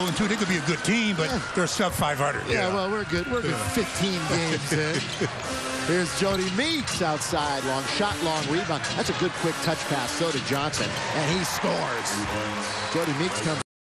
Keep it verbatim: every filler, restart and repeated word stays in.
Two, they could be a good team, but yeah. they're sub five hundred. Yeah, yeah, well, we're good. We're good. fifteen games in. Here's Jody Meeks outside. Long shot, long rebound. That's a good quick touch pass. So to Johnson, and he scores. Jody Meeks comes